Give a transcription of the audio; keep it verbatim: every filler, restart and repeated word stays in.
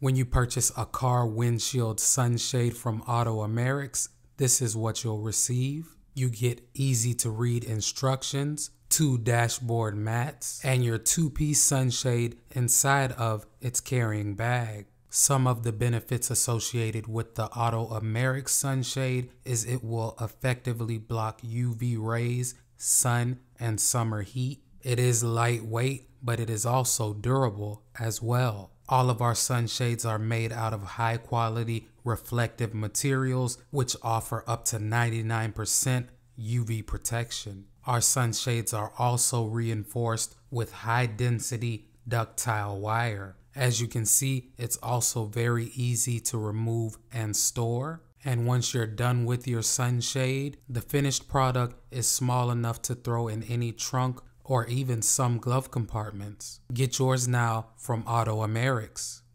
When you purchase a car windshield sunshade from Autoamerics, this is what you'll receive. You get easy to read instructions, two dashboard mats, and your two-piece sunshade inside of its carrying bag. Some of the benefits associated with the Autoamerics sunshade is it will effectively block U V rays, sun, and summer heat. It is lightweight, but it is also durable as well. All of our sunshades are made out of high quality reflective materials which offer up to ninety-nine percent U V protection. Our sunshades are also reinforced with high density ductile wire. As you can see, it's also very easy to remove and store. And once you're done with your sunshade, the finished product is small enough to throw in any trunk or even some glove compartments. Get yours now from Autoamerics.